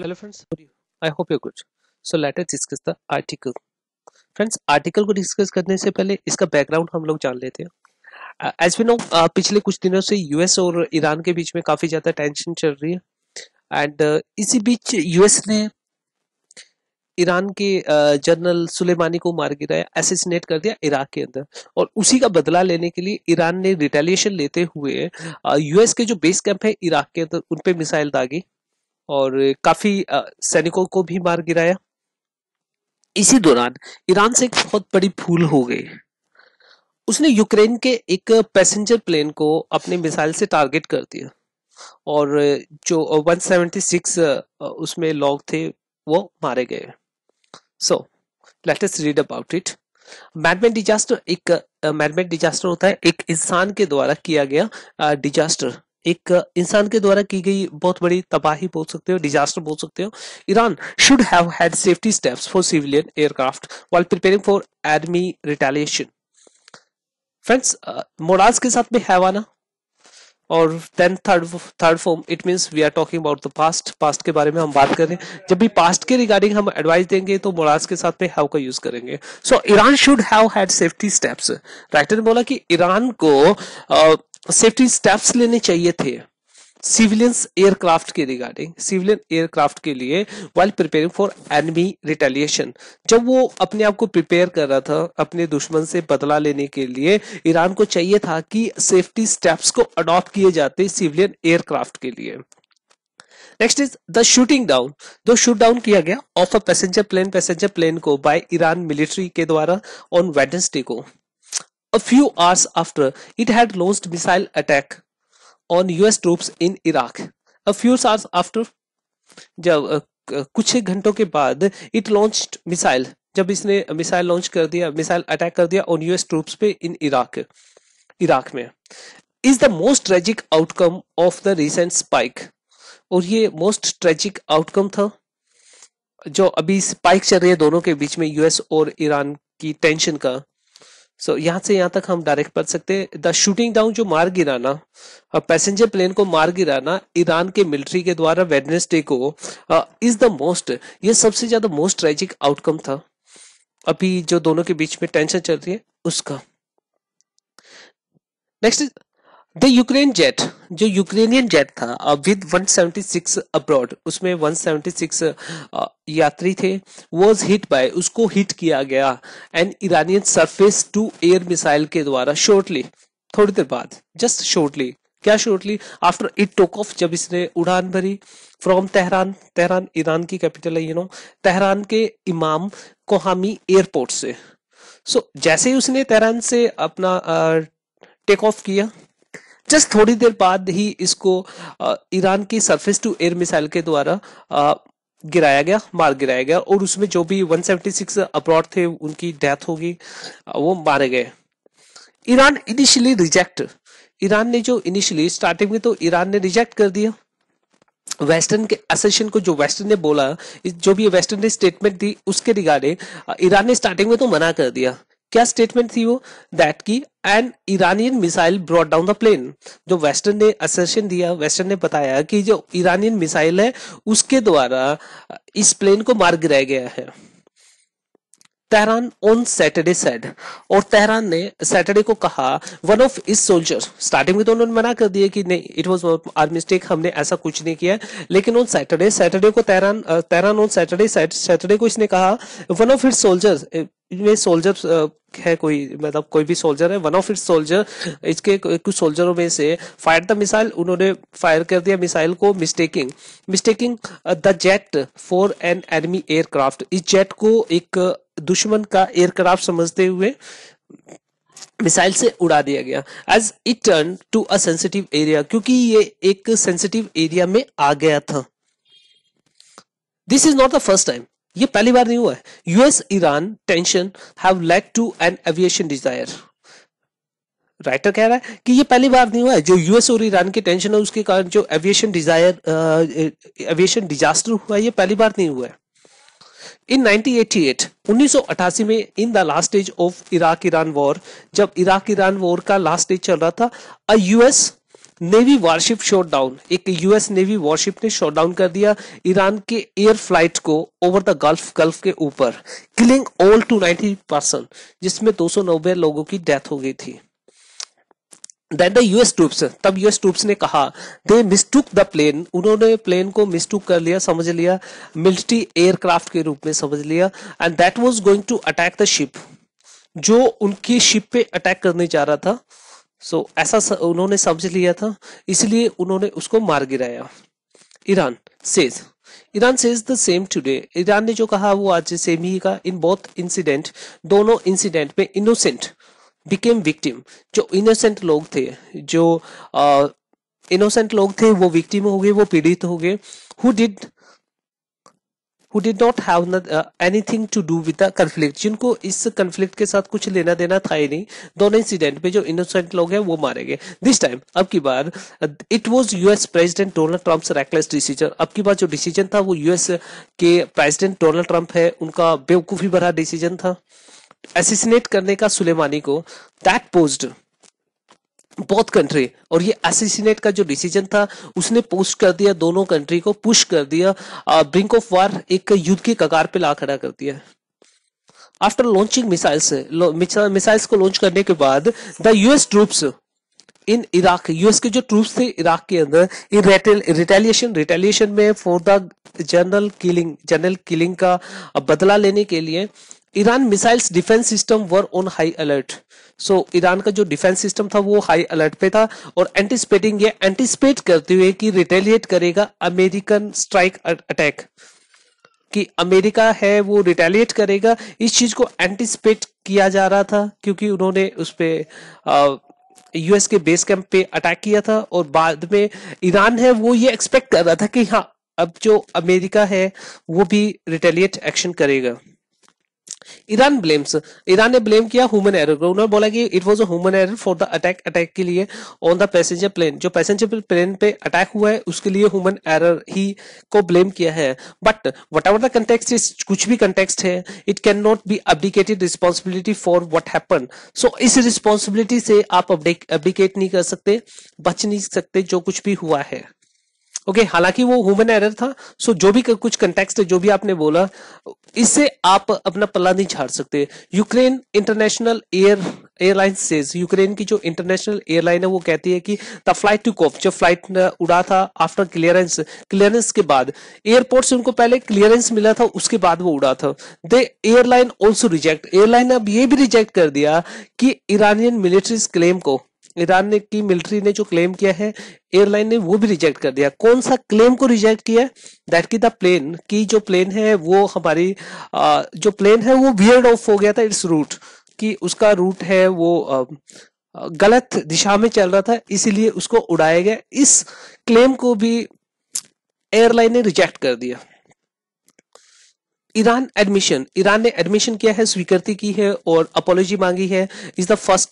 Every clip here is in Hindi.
Hello friends, how are you? I hope you're good. So let us discuss the article. Friends article को डिस्कस करने से पहले इसका बैकग्राउंड हम लोग जान लेते हैं। एज वी नो पिछले कुछ दिनों से यूएस और ईरान के बीच में काफी ज्यादा टेंशन चल रही है एंड इसी बीच यूएस ने ईरान के जनरल सुलेमानी को मार गिराया, असैसिनेट कर दिया इराक के अंदर। और उसी का बदला लेने के लिए ईरान ने रिटेलिएशन लेते हुए यूएस के जो बेस कैंप है इराक के अंदर उन पे मिसाइल दागी और काफी सैनिकों को भी मार गिराया। इसी दौरान ईरान से एक बहुत बड़ी भूल हो गई। उसने यूक्रेन के एक पैसेंजर प्लेन को अपने मिसाइल से टारगेट कर दिया और जो 176 उसमें लोग थे वो मारे गए। So let us read about it. Manmade disaster एक मैनमेड डिजास्टर होता है एक इंसान के द्वारा किया गया डिजास्टर, एक इंसान के द्वारा की गई बहुत बड़ी तबाही बोल सकते हो, डिजास्टर बोल सकते हो। Iran should have had safety steps for civilian aircraft while preparing for enemy retaliation. Friends modals के साथ में हैव आना और then third form it means we are talking about the past के बारे में हम बात कर रहे हैं। जब भी पास्ट के रिगार्डिंग हम एडवाइस देंगे तो मोराल्स के साथ में हैव का यूज करेंगे। So Iran should have had safety steps. Writer ने बोला कि ईरान को सेफ्टी स्टेप्स लेने चाहिए थे सिविलियंस एयरक्राफ्ट के रिगार्डिंग, सिविलियन एयरक्राफ्ट के लिए while preparing for enemy retaliation. जब वो अपने आप को प्रिपेयर कर रहा था अपने दुश्मन से बदला लेने के लिए, ईरान को चाहिए था कि सेफ्टी स्टेप्स को अडॉप्ट किए जाते सिविलियन एयरक्राफ्ट के लिए। Next is the shooting down. दो शूट डाउन किया गया ऑफ अ पैसेंजर प्लेन को बाय ईरान मिलिट्री के द्वारा ऑन वेडनेसडे को। A few hours after, it had launched missile attack on US troops in Iraq. A few hours after, जब कुछ घंटों के बाद it launched missile, जब इसने मिसाइल लॉन्च कर दिया, मिसाइल अटैक कर दिया on US troops पे in इराक में। Is the most tragic outcome of the recent spike. और ये most tragic outcome था जो अभी स्पाइक चल रही है दोनों के बीच में, यूएस और ईरान की टेंशन का। सो यहां से यहां तक हम डायरेक्ट पढ़ सकते हैं द शूटिंग डाउन, जो मार गिराना, पैसेंजर प्लेन को मार गिराना ईरान के मिलिट्री के द्वारा वेडनेसडे को इज द मोस्ट, ये सबसे ज्यादा मोस्ट ट्रेजिक आउटकम था अभी जो दोनों के बीच में टेंशन चल रही है उसका। नेक्स्ट द यूक्रेन जेट, जो यूक्रेनियन जेट था विद 176 अब्रॉड, उसमें 176 यात्री थे, वॉज हिट बाय, उसको हिट किया गया an Iranian surface to air missile के द्वारा शॉर्टली, थोड़ी देर बाद, जस्ट शॉर्टली, क्या shortly after it took off, जब इसने उड़ान भरी फ्रॉम तेहरान, तेहरान ईरान की कैपिटल है, तेहरान के इमाम कोहामी एयरपोर्ट से। सो जैसे ही उसने तेहरान से अपना टेक ऑफ किया, जस्ट थोड़ी देर बाद ही इसको ईरान की सरफेस टू एयर मिसाइल के द्वारा गिराया गया, मार गिराया गया और उसमें जो भी 176 अब्रॉड थे उनकी डेथ होगी, वो मारे गए। ईरान इनिशियली रिजेक्ट, ईरान ने जो इनिशियली स्टार्टिंग में तो ईरान ने रिजेक्ट कर दिया वेस्टर्न के असेशन को, जो वेस्टर्न ने बोला, जो भी वेस्टर्न ने स्टेटमेंट दी उसके रिगार्डिंग ईरान ने स्टार्टिंग में तो मना कर दिया। क्या स्टेटमेंट थी वो, दैट की an Iranian missile brought down the plane, जो वेस्टर्न ने असर्शन दिया, वेस्टर्न ने बताया कि जो ईरानियन मिसाइल है उसके द्वारा इस प्लेन को मार गिराया गया है। तेहरान ऑन सैटरडे सेड, और तेहरान ने सैटरडे को कहा one of its soldier, starting में तो उन्होंने मना कर दिया कि नहीं इट वाज आवर मिस्टेक, हमने ऐसा कुछ नहीं किया, लेकिन ऑन सैटरडे को तेहरान ऑन सैटरडे को इसने कहा वन ऑफ इट्स सोल्जर्स, में सोल्जर है कोई, मतलब कोई भी सोल्जर है, वन ऑफ इट्स सोल्जर, इसके कुछ सोल्जरों में से फायर द मिसाइल, उन्होंने फायर कर दिया मिसाइल को mistaking the jet for an enemy aircraft, इस जेट को एक दुश्मन का एयरक्राफ्ट समझते हुए मिसाइल से उड़ा दिया गया। As it turn to a sensitive area, क्योंकि ये एक सेंसिटिव एरिया में आ गया था। This is not the first time, ये पहली बार नहीं हुआ है। US Iran tension have led to an aviation disaster, writer कह रहा है कि ये पहली बार नहीं हुआ है, जो यूएस और ईरान की टेंशन है उसके कारण जो एविएशन डिजास्टर हुआ है, ये पहली बार नहीं हुआ है। इन 1988 में, in the last stage of Iraq Iran war, जब इराक ईरान वॉर का लास्ट स्टेज चल रहा था, a US navy warship shot down, एक यूएस नेवी वॉरशिप ने शॉट डाउन कर दिया ईरान के एयर फ्लाइट को ओवर द गल्फ के ऊपर, किलिंग ऑल टू 90%, जिसमें 290 लोगों की डेथ हो गई थी। Then the US troops, तब यूएस ट्रूप्स ने कहा दे मिस्टूक द प्लेन, उन्होंने प्लेन को मिस्टूक कर लिया, समझ लिया, मिलिट्री एयरक्राफ्ट के रूप में समझ लिया, and that was going to attack the ship, जो उनकी शिप पे अटैक करने जा रहा था। ऐसा उन्होंने समझ लिया था, इसलिए उन्होंने उसको मार गिराया। Iran says the same today, Iran ने जो कहा वो आज सेम ही का। इन बोथ इंसिडेंट, दोनों इंसिडेंट में इनोसेंट बिकेम विक्टिम, जो इनोसेंट लोग थे, जो इनोसेंट लोग थे वो विक्टिम हो गए, वो पीड़ित हो गए, who did not have anything to do with the conflict, जिनको इस conflict के साथ कुछ लेना देना था ही नहीं। दोनों इंसिडेंट में जो इनोसेंट लोग हैं वो मारे गए। दिस टाइम, अब की बार, it was US president Donald Trump's reckless decision, अब की बार जो डिसीजन था वो यूएस के प्रेसिडेंट डोनाल्ड ट्रम्प है उनका बेवकूफी भरा डिसीजन था, एसिसिनेट करने का सुलेमानी को। दैट पोज्ड बोथ कंट्री, और ये एसिसिनेट का जो डिसीजन था उसने पुश कर दिया, दोनों कंट्री को पुश कर दिया, ब्रिंक ऑफ वार, एक युद्ध की कगार पे ला खड़ा कर दिया। आफ्टर लॉन्चिंग मिसाइल्स को लॉन्च करने के बाद the US troops in Iraq, US के जो ट्रूप्स थे इराक के अंदर, इन रिटेलिएशन में फॉर द जनरल किलिंग का बदला लेने के लिए, Iran missiles defence system were on high alert. ईरान का जो डिफेंस सिस्टम था वो हाई अलर्ट पे था, और एंटिसिपेट करते हुए कि रिटेलिएट करेगा अमेरिकन स्ट्राइक अटैक, कि अमेरिका है वो रिटेलिएट करेगा, इस चीज को एंटिसिपेट किया जा रहा था, क्योंकि उन्होंने उस पे यूएस के बेस कैंप पे अटैक किया था, और बाद में ईरान है वो ये एक्सपेक्ट कर रहा था कि हाँ अब जो अमेरिका है वो भी रिटेलिएट एक्शन करेगा। ईरान ने ब्लेम किया ह्यूमन एरर को, उन्होंने बोला कि it was a human error for the attack के लिए ऑन द पैसेंजर प्लेन, जो पैसेंजर प्लेन पे अटैक हुआ है उसके लिए ह्यूमन एरर ही को ब्लेम किया है। But whatever the context is, कुछ भी कंटेक्स्ट है, it can not be abdicated responsibility for what happen. इस रिस्पॉन्सिबिलिटी से आप अब्डिकेट नहीं कर सकते, बच नहीं सकते जो कुछ भी हुआ है। ओके, हालांकि वो ह्यूमन एरर था, जो भी कुछ कंटेक्स्ट है, जो भी आपने बोला, इससे आप अपना पल्ला नहीं झाड़ सकते। Ukraine international airline says, Ukraine की जो इंटरनेशनल एयरलाइन है वो कहती है कि द फ्लाइट टू ऑफ, जब फ्लाइट उड़ा था आफ्टर क्लियरेंस के बाद, एयरपोर्ट से उनको पहले क्लियरेंस मिला था, उसके बाद वो उड़ा था। The airline also reject, airline ने अब ये भी रिजेक्ट कर दिया कि ईरानियन मिलिट्रीज क्लेम को, ईरान की मिलिट्री ने जो क्लेम किया है एयरलाइन ने वो भी रिजेक्ट कर दिया। कौन सा क्लेम को रिजेक्ट किया? दैट की द प्लेन की जो प्लेन है वो हमारी जो प्लेन है वो वियर्ड ऑफ हो गया था इट्स रूट, कि उसका रूट है वो गलत दिशा में चल रहा था, इसीलिए उसको उड़ाया गया। इस क्लेम को भी एयरलाइन ने रिजेक्ट कर दिया। ईरान ने एडमिशन किया है, स्वीकृति की है और अपॉलॉजी मांगी है। Is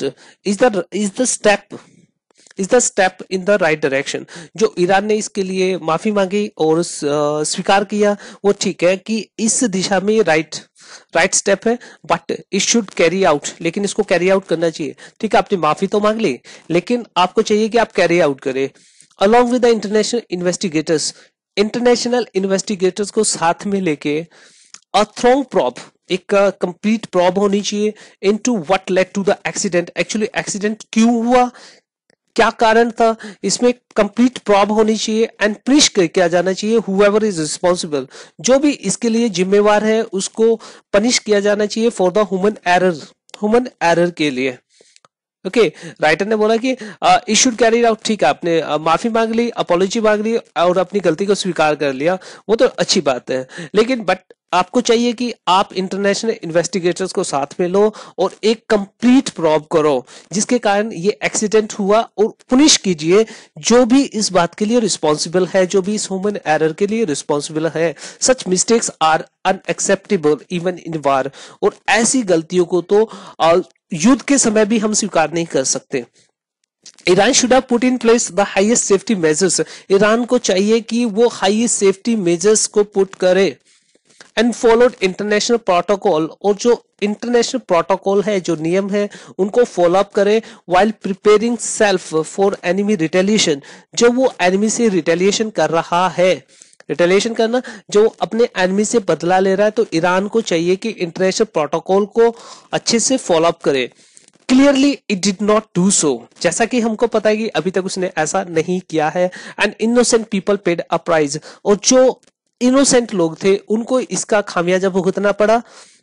the step in the right direction. जो ईरान ने इसके लिए माफी मांगी और स्वीकार किया वो ठीक है कि इस दिशा में राइट स्टेप है, but it should carry out, लेकिन इसको कैरी आउट करना चाहिए। ठीक है, आपने माफी तो मांग ली, लेकिन आपको चाहिए कि आप कैरी आउट करें along with the international investigators को साथ में लेके अ थ्रोंग प्रॉब, एक कंप्लीट प्रॉब होनी चाहिए into what led to the accident. Actually accident क्यों हुआ, क्या कारण था, इसमें कंप्लीट प्रॉब होनी चाहिए एंड पनिश किया जाना चाहिए हुएवर इज रिस्पॉन्सिबल। जो भी इसके लिए जिम्मेवार है उसको पनिश किया जाना चाहिए फॉर द ह्यूमन एरर के लिए। ओके, राइटर ने बोला कि इट शुड कैरी आउट। ठीक है, आपने माफी मांग ली, अपॉलॉजी मांग ली और अपनी गलती को स्वीकार कर लिया, वो तो अच्छी बात है, लेकिन बट आपको चाहिए कि आप इंटरनेशनल इन्वेस्टिगेटर्स को साथ में लो और एक कंप्लीट प्रॉब करो जिसके कारण ये एक्सीडेंट हुआ, और पुनिश कीजिए जो भी इस बात के लिए रिस्पॉन्सिबल है, जो भी इस ह्यूमन एरर के लिए रिस्पॉन्सिबल है। Such mistakes are unacceptable even in war, और ऐसी गलतियों को तो युद्ध के समय भी हम स्वीकार नहीं कर सकते। Iran should have put in place the highest safety measures. Iran को चाहिए कि वो हाईएस्ट सेफ्टी मेजर्स को पुट करे एंड फॉलोड इंटरनेशनल प्रोटोकॉल, और जो इंटरनेशनल प्रोटोकॉल है, जो नियम है, उनको फॉलो अप करे while preparing self for enemy retaliation. जब वो एनिमी से रिटेलिएशन कर रहा है, रिटेलिएशन करना, जो अपने एनिमी से बदला ले रहा है, तो ईरान को चाहिए कि इंटरनेशनल प्रोटोकॉल को अच्छे से फॉलो अप करे। Clearly it did not do so, जैसा कि हमको पता है कि अभी तक उसने ऐसा नहीं किया है। And innocent people paid a price, और जो इनोसेंट लोग थे उनको इसका खामियाजा भुगतना पड़ा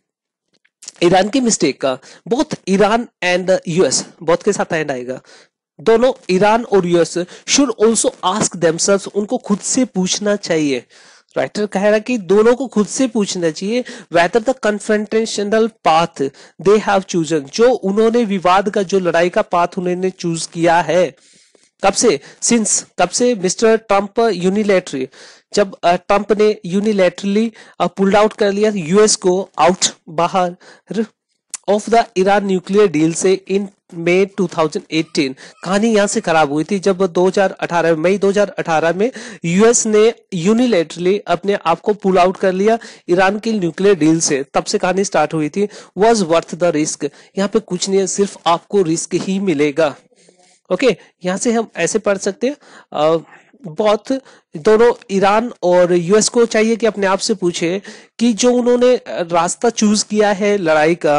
ईरान की मिस्टेक का। Both Iran and US, both के साथ एंड आएगा, दोनों ईरान और US should also ask themselves, उनको खुद से पूछना चाहिए। राइटर कह रहा कि दोनों को खुद से पूछना चाहिए whether the confrontational path they have chosen, जो उन्होंने विवाद का, जो लड़ाई का पाथ उन्होंने चूज किया है, कब से, सिंस कब से, मिस्टर ट्रंप यूनिलैटरली, जब ट्रंप ने यूनिलैटरली पुल्ड आउट कर लिया यूएस को आउट, बाहर of the Iran nuclear deal से इन मई 2018। कहानी यहां से खराब हुई थी जब 2018 मई 2018 में यूएस ने यूनिलेटरली अपने आप को पुल आउट कर लिया ईरान की न्यूक्लियर डील से, तब से कहानी स्टार्ट हुई थी। वाज वर्थ द रिस्क, यहाँ पे कुछ नहीं है, सिर्फ आपको रिस्क ही मिलेगा। ओके, यहाँ से हम ऐसे पढ़ सकते हैं, बहुत, दोनों ईरान और यूएस को चाहिए कि अपने आप से पूछे कि जो उन्होंने रास्ता चूज किया है लड़ाई का,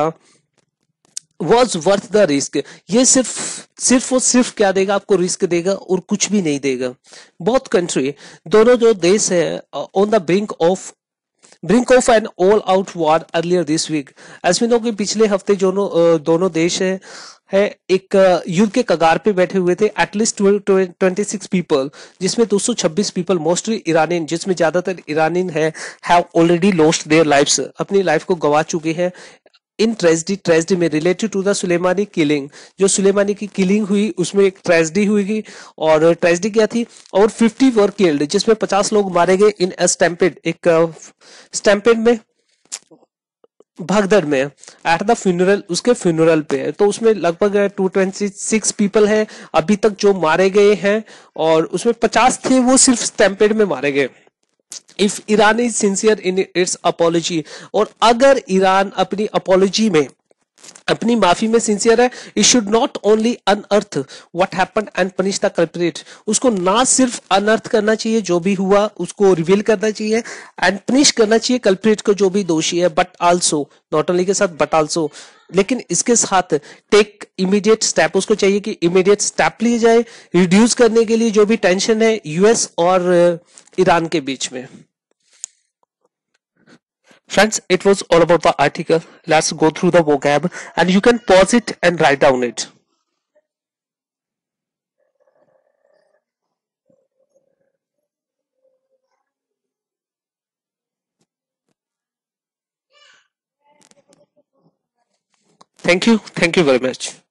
वॉज वर्थ द रिस्क। ये सिर्फ और सिर्फ क्या देगा आपको, रिस्क देगा और कुछ भी नहीं देगा। बहुत कंट्री, दोनों जो देश है on the brink of an all out war earlier this week. ऐसे नो कि पिछले हफ्ते दोनों देश है एक युद्ध के कगार पे बैठे हुए थे। एटलीस्ट 26 पीपल, जिसमें 226 पीपल मोस्टली ईरानियन, जिसमें ज्यादातर ईरानियन है, have already lost their lives, अपनी लाइफ को गवा चुके हैं इन ट्रेजिडी में related to the Soleimani killing. जो सुलेमानी की किलिंग हुई उसमें एक ट्रेजिडी हुई, और ट्रेजिडी क्या थी, और 50 वर किल्ड, जिसमें 50 लोग मारे गए इन स्टैम्पेड, एक स्टैम्पेड में, भगदड़ में, एट द फ्यूनरल, उसके फ्यूनरल पे। तो उसमें लगभग 226 पीपल है अभी तक जो मारे गए हैं, और उसमें 50 थे वो सिर्फ स्टैम्पेड में मारे गए। If Iran is sincere in its apology, और अगर ईरान अपनी अपॉलॉजी में, अपनी माफी में सिंसियर है, it should not only unearth what happened and punish the culprit. उसको ना सिर्फ अनर्थ करना चाहिए जो भी हुआ, उसको रिवील करना चाहिए एंड पनिश करना चाहिए कल्प्रिट को, जो भी दोषी है, बट आल्सो, नॉट ओनली के साथ बट आल्सो, लेकिन इसके साथ टेक इमीडिएट स्टेप, उसको चाहिए कि इमीडिएट स्टेप लिए जाए रिड्यूस करने के लिए जो भी टेंशन है यूएस और ईरान के बीच में। Friends, it was all about the article. Let's go through the vocab and you can pause it and write down it. Thank you. Thank you very much.